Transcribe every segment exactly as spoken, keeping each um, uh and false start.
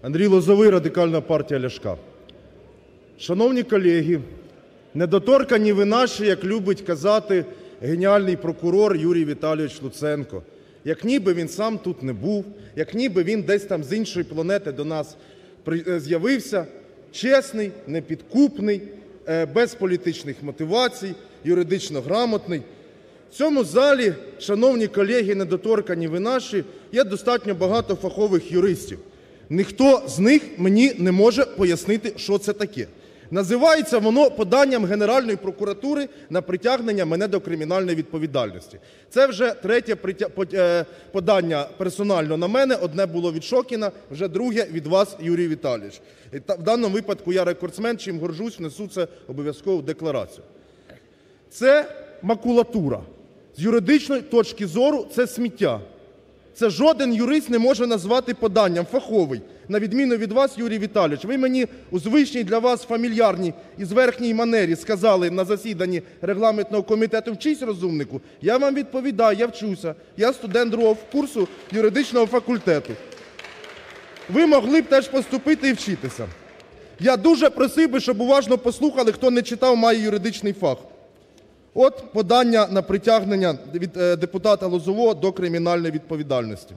Андрій Лозовий, Радикальна партія Ляшка. Шановні колеги, недоторканні ви наші, як любить казати геніальний прокурор Юрій Віталійович Луценко. Як ніби він сам тут не був, як ніби він десь там з іншої планети до нас з'явився, чесний, непідкупний, без політичних мотивацій, юридично грамотний. В цьому залі, шановні колеги, недоторканні ви наші, є достатньо багато фахових юристів. Ніхто з них мені не може пояснити, що це таке. Називається воно поданням Генеральної прокуратури на притягнення мене до кримінальної відповідальності. Це вже третє подання персонально на мене, одне було від Шокіна, вже друге від вас, Юрій Віталійович. В даному випадку я рекордсмен, чим горжусь, внесу це обов'язково в декларацію. Це макулатура. З юридичної точки зору це сміття. Це жоден юрист не може назвати поданням, фаховий. На відміну від вас, Юрій Віталійович, ви мені у звичній для вас фамільярній і зверхній манері сказали на засіданні регламентного комітету «Вчись, розумнику». Я вам відповідаю, я вчуся. Я студент другого курсу юридичного факультету. Ви могли б теж поступити і вчитися. Я дуже просив би, щоб уважно послухали, хто не читав, має юридичний фах. От подання на притягнення від депутата Лозового до кримінальної відповідальності.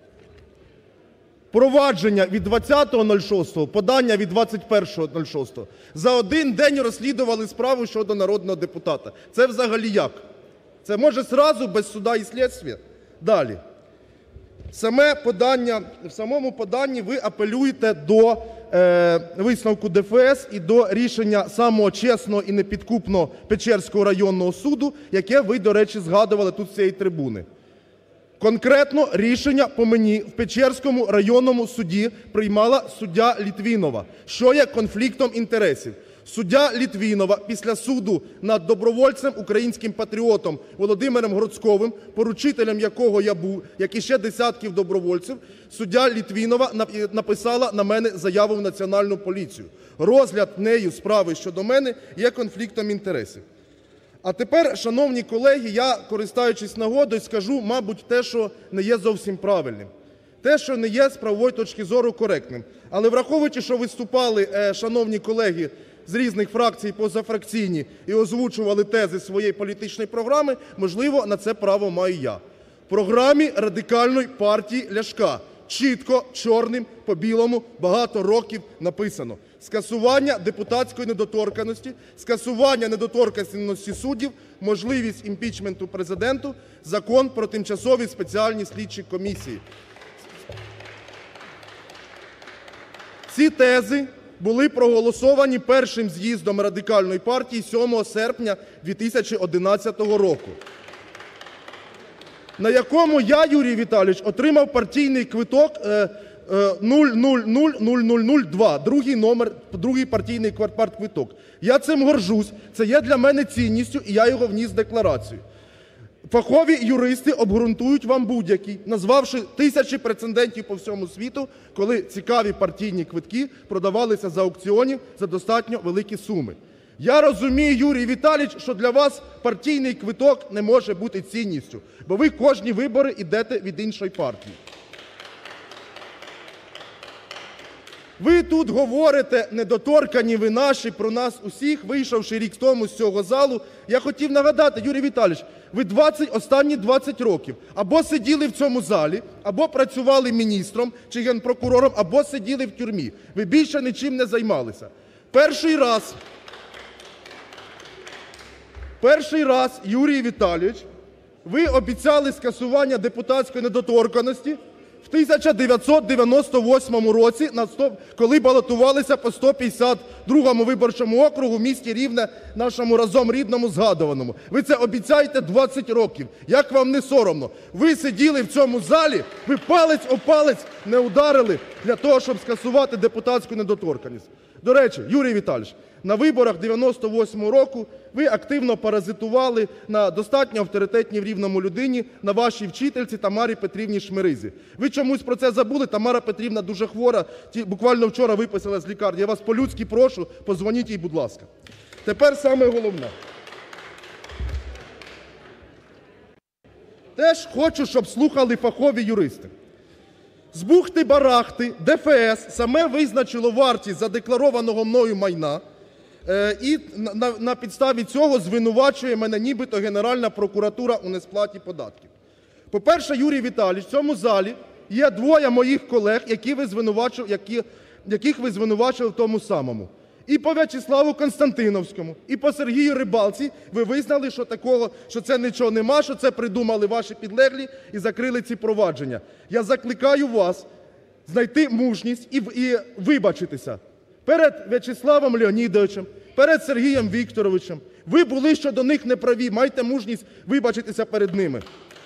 Провадження від двадцятого шостого, подання від двадцять першого шостого. За один день розслідували справу щодо народного депутата. Це взагалі як? Це може зразу, без суда і слідства? Далі. Саме подання, в самому поданні ви апелюєте до е, висновку Д Ф С і до рішення самого чесного і непідкупного Печерського районного суду, яке ви, до речі, згадували тут з цієї трибуни. Конкретно рішення по мені в Печерському районному суді приймала суддя Літвінова, що є конфліктом інтересів. Суддя Літвінова після суду над добровольцем, українським патріотом Володимиром Гроцковим, поручителем якого я був, як і ще десятків добровольців, суддя Літвінова написала на мене заяву в Національну поліцію. Розгляд нею справи щодо мене є конфліктом інтересів. А тепер, шановні колеги, я, користуючись нагодою, скажу, мабуть, те, що не є зовсім правильним. Те, що не є з правової точки зору коректним. Але враховуючи, що виступали, шановні колеги, з різних фракцій позафракційні і озвучували тези своєї політичної програми, можливо, на це право маю я. В програмі Радикальної партії Ляшка чітко, чорним по білому, багато років написано: скасування депутатської недоторканності, скасування недоторканності суддів, можливість імпічменту Президенту, Закон про тимчасові спеціальні слідчі комісії. Ці тези були проголосовані першим з'їздом Радикальної партії сьомого серпня дві тисячі одинадцятого року, на якому я, Юрій Віталійович, отримав партійний квиток нуль нуль нуль нуль нуль нуль два, другий номер, другий партійний партквиток. Я цим горжусь, це є для мене цінністю, і я його вніс в декларацію. Фахові юристи обґрунтують вам будь-який, назвавши тисячі прецедентів по всьому світу, коли цікаві партійні квитки продавалися за аукціонів за достатньо великі суми. Я розумію, Юрій Віталійович, що для вас партійний квиток не може бути цінністю, бо ви кожні вибори йдете від іншої партії. Ви тут говорите, недоторканні ви наші, про нас усіх, вийшовши рік тому з цього залу. Я хотів нагадати, Юрій Віталійович, ви двадцять, останні двадцять років або сиділи в цьому залі, або працювали міністром чи генпрокурором, або сиділи в тюрмі. Ви більше нічим не займалися. Перший раз, перший раз, Юрій Віталійович, ви обіцяли скасування депутатської недоторканності в тисяча дев'ятсот дев'яносто восьмому році, коли балотувалися по сто п'ятдесят другому виборчому округу в місті Рівне, нашому разом рідному, згадуваному. Ви це обіцяєте двадцять років. Як вам не соромно? Ви сиділи в цьому залі, ви палець об палець не ударили для того, щоб скасувати депутатську недоторканність. До речі, Юрій Віталійович, на виборах дев'яносто восьмого року ви активно паразитували на достатньо авторитетній в Рівному людині, на вашій вчительці Тамарі Петрівні Шмеризі. Ви чомусь про це забули, Тамара Петрівна дуже хвора, буквально вчора виписала з лікарні. Я вас по-людськи прошу, подзвоніть їй, будь ласка. Тепер саме головне. Теж хочу, щоб слухали фахові юристи. З бухти-барахти Де Еф Ес саме визначило вартість задекларованого мною майна е, і на, на підставі цього звинувачує мене нібито Генеральна прокуратура у несплаті податків. По-перше, Юрій Віталійович, в цьому залі є двоє моїх колег, які ви звинувачили, які, яких ви звинувачили в тому самому. І по В'ячеславу Константиновському, і по Сергію Рибалці ви визнали, що такого, що це нічого нема, що це придумали ваші підлеглі і закрили ці провадження. Я закликаю вас знайти мужність і, і вибачитися перед В'ячеславом Леонідовичем, перед Сергієм Вікторовичем. Ви були щодо них неправі, майте мужність вибачитися перед ними.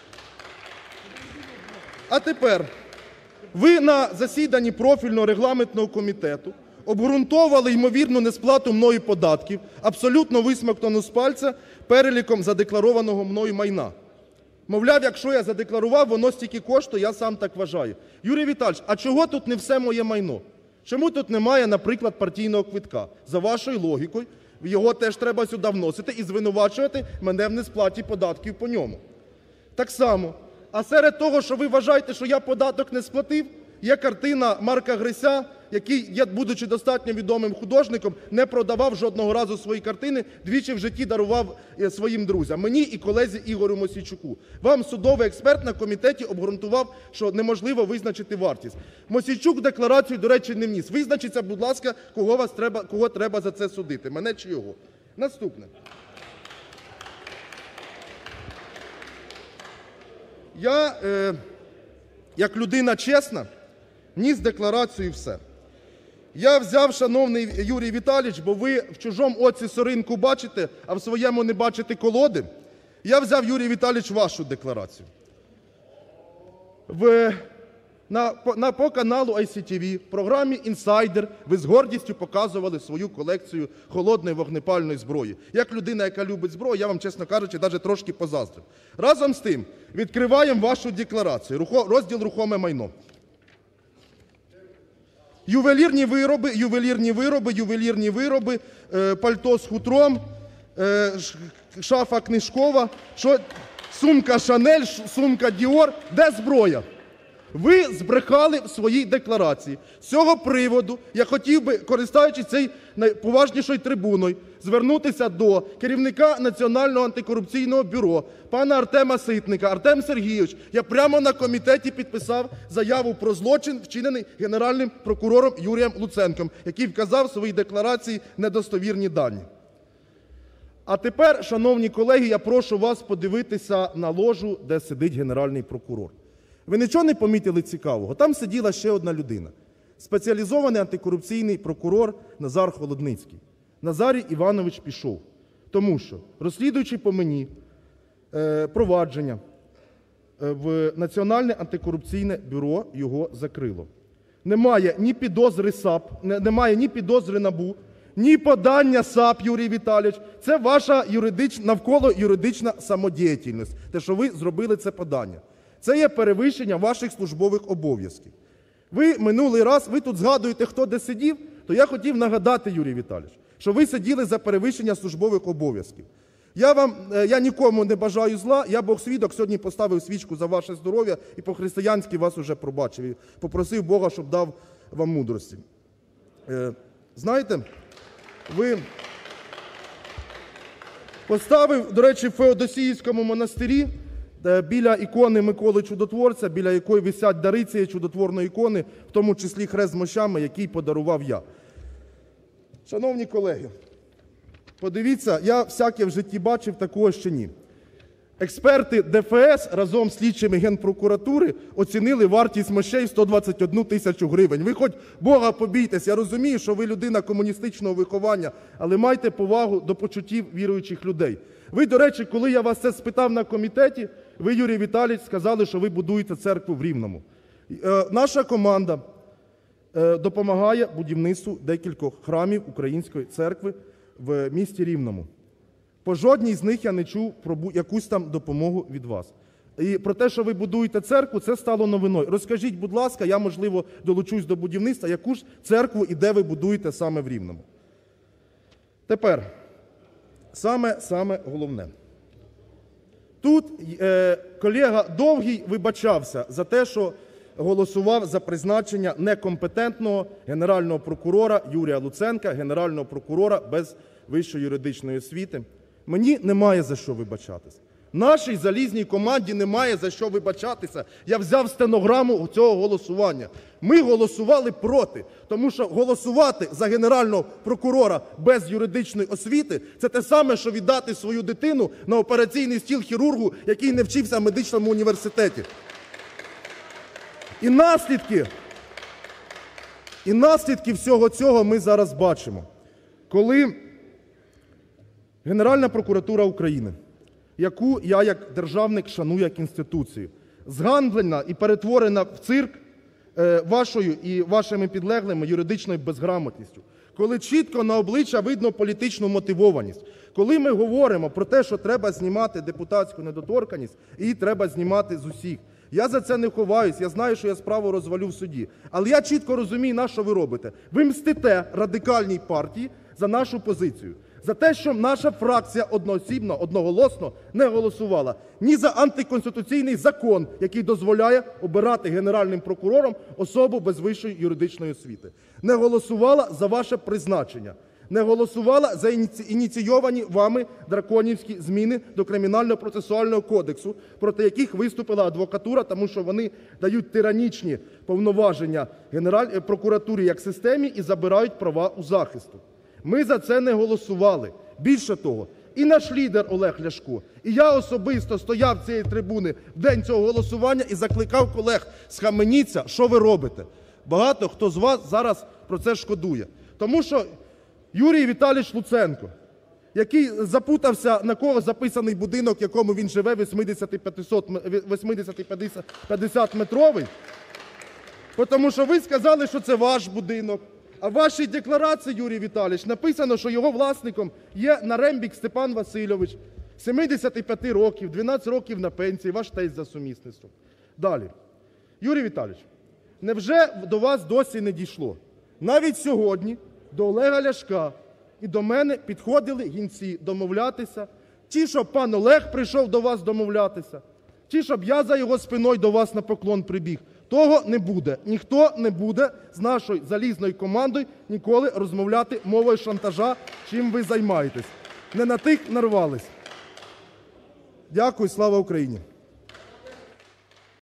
А тепер, ви на засіданні профільного регламентного комітету обґрунтовували ймовірну несплату мною податків, абсолютно висмоктану з пальця, переліком задекларованого мною майна. Мовляв, якщо я задекларував, воно стільки коштує, я сам так вважаю. Юрій Віталійович, а чого тут не все моє майно? Чому тут немає, наприклад, партійного квитка? За вашою логікою, його теж треба сюди вносити і звинувачувати мене в несплаті податків по ньому. Так само, а серед того, що ви вважаєте, що я податок не сплатив, є картина Марка Греся, який, я, будучи достатньо відомим художником, не продавав жодного разу свої картини, двічі в житті дарував своїм друзям, мені і колезі Ігорю Мосійчуку. Вам судовий експерт на комітеті обґрунтував, що неможливо визначити вартість. Мосійчук декларацію, до речі, не вніс. Визначіться, будь ласка, кого, вас треба, кого треба за це судити, мене чи його. Наступне. Я, е, як людина чесна, вніс декларацію і все. Я взяв, шановний Юрій Віталійович, бо ви в чужому оці соринку бачите, а в своєму не бачите колоди. Я взяв, Юрій Віталійович, вашу декларацію. В, на, на, по каналу ай сі ті ві, в програмі «Інсайдер» ви з гордістю показували свою колекцію холодної вогнепальної зброї. Як людина, яка любить зброю, я вам, чесно кажучи, навіть трошки позаздрив. Разом з тим, відкриваємо вашу декларацію, розділ «Рухоме майно». Ювелірні вироби, ювелірні вироби, ювелірні вироби, е, пальто з хутром, е, шафа книжкова, що, сумка Шанель, сумка Діор. Де зброя? Ви збрехали в своїй декларації. З цього приводу я хотів би, користуючись цією найповажнішою трибуною, звернутися до керівника Національного антикорупційного бюро, пана Артема Ситника. Артем Сергійович, я прямо на комітеті підписав заяву про злочин, вчинений Генеральним прокурором Юрієм Луценком, який вказав в своїй декларації недостовірні дані. А тепер, шановні колеги, я прошу вас подивитися на ложу, де сидить Генеральний прокурор. Ви нічого не помітили цікавого? Там сиділа ще одна людина. Спеціалізований антикорупційний прокурор Назар Холодницький. Назарій Іванович пішов, тому що, розслідуючи по мені е, провадження е, в Національне антикорупційне бюро, його закрило. Немає ні підозри САП, не, немає ні підозри НАБУ, ні подання САП, Юрій Віталійович. Це ваша юридична, навколо юридична самодіяльність, те, що ви зробили це подання. Це є перевищення ваших службових обов'язків. Ви минулий раз, ви тут згадуєте, хто де сидів, то я хотів нагадати, Юрій Віталійович, що ви сиділи за перевищення службових обов'язків. Я вам, я нікому не бажаю зла, я Бог свідок, сьогодні поставив свічку за ваше здоров'я і по-християнськи вас уже пробачив. І попросив Бога, щоб дав вам мудрості. Е, знаєте, ви поставив, до речі, в Феодосійському монастирі, біля ікони Миколи Чудотворця, біля якої висять дари цієї чудотворної ікони, в тому числі хрест з мощами, який подарував я. Шановні колеги, подивіться, я всяке в житті бачив, такого ще ні. Експерти Де Еф Ес разом з слідчими Генпрокуратури оцінили вартість мощей в сто двадцять одну тисячу гривень. Ви хоч Бога побійтесь, я розумію, що ви людина комуністичного виховання, але майте повагу до почуттів віруючих людей. Ви, до речі, коли я вас це спитав на комітеті, ви, Юрій Віталійович, сказали, що ви будуєте церкву в Рівному. Е, наша команда е, допомагає будівництву декількох храмів Української церкви в місті Рівному. По жодній з них я не чув про якусь там допомогу від вас. І про те, що ви будуєте церкву, це стало новиною. Розкажіть, будь ласка, я, можливо, долучусь до будівництва, яку ж церкву і де ви будуєте саме в Рівному. Тепер, саме, саме головне. Тут е, колега Довгий вибачався за те, що голосував за призначення некомпетентного Генерального прокурора Юрія Луценка, Генерального прокурора без вищої юридичної освіти. Мені немає за що вибачатись. Нашій залізній команді немає за що вибачатися. Я взяв стенограму цього голосування. Ми голосували проти, тому що голосувати за Генерального прокурора без юридичної освіти – це те саме, що віддати свою дитину на операційний стіл хірургу, який не вчився в медичному університеті. І наслідки, і наслідки всього цього ми зараз бачимо. Коли Генеральна прокуратура України, яку я як державник шаную як інституцію, зганьблена і перетворена в цирк е, вашою і вашими підлеглими юридичною безграмотністю, коли чітко на обличчя видно політичну мотивованість, коли ми говоримо про те, що треба знімати депутатську недоторканність, її треба знімати з усіх. Я за це не ховаюсь, я знаю, що я справу розвалю в суді. Але я чітко розумію, на що ви робите. Ви мстите Радикальній партії за нашу позицію. За те, що наша фракція одноосібно, одноголосно не голосувала ні за антиконституційний закон, який дозволяє обирати Генеральним прокурором особу без вищої юридичної освіти. Не голосувала за ваше призначення. Не голосувала за ініційовані вами драконівські зміни до Кримінально-процесуального кодексу, проти яких виступила адвокатура, тому що вони дають тиранічні повноваження Генеральній прокуратурі як системі і забирають права у захисту. Ми за це не голосували. Більше того, і наш лідер Олег Ляшко, і я особисто стояв з цієї трибуни в день цього голосування і закликав колег: схаменіться, що ви робите? Багато хто з вас зараз про це шкодує. Тому що Юрій Віталійович Луценко, який запутався, на кого записаний будинок, в якому він живе, вісімдесят-п'ятдесятметровий, тому що ви сказали, що це ваш будинок. А в вашій декларації, Юрій Віталійович, написано, що його власником є Нарембік Степан Васильович, сімдесят п'ять років, дванадцять років на пенсії, ваш тесть за сумісництвом. Далі. Юрій Віталійович, невже до вас досі не дійшло? Навіть сьогодні до Олега Ляшка і до мене підходили гінці домовлятися. Ті, щоб пан Олег прийшов до вас домовлятися, ті, щоб я за його спиною до вас на поклон прибіг. Того не буде. Ніхто не буде з нашою залізною командою ніколи розмовляти мовою шантажа, чим ви займаєтесь. Не на тих нарвались. Дякую. Слава Україні!